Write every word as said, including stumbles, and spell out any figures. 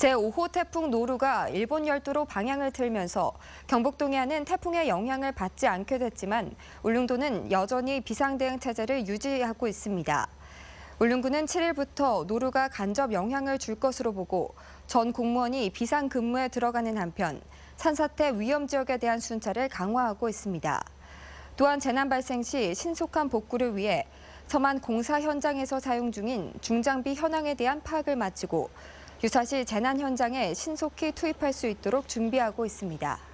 제오 호 태풍 노루가 일본 열도로 방향을 틀면서 경북 동해안은 태풍의 영향을 받지 않게 됐지만 울릉도는 여전히 비상대응 체제를 유지하고 있습니다. 울릉군은 칠 일부터 노루가 간접 영향을 줄 것으로 보고 전 공무원이 비상근무에 들어가는 한편 산사태 위험 지역에 대한 순찰을 강화하고 있습니다. 또한 재난 발생 시 신속한 복구를 위해 서만 공사 현장에서 사용 중인 중장비 현황에 대한 파악을 마치고 유사시 재난 현장에 신속히 투입할 수 있도록 준비하고 있습니다.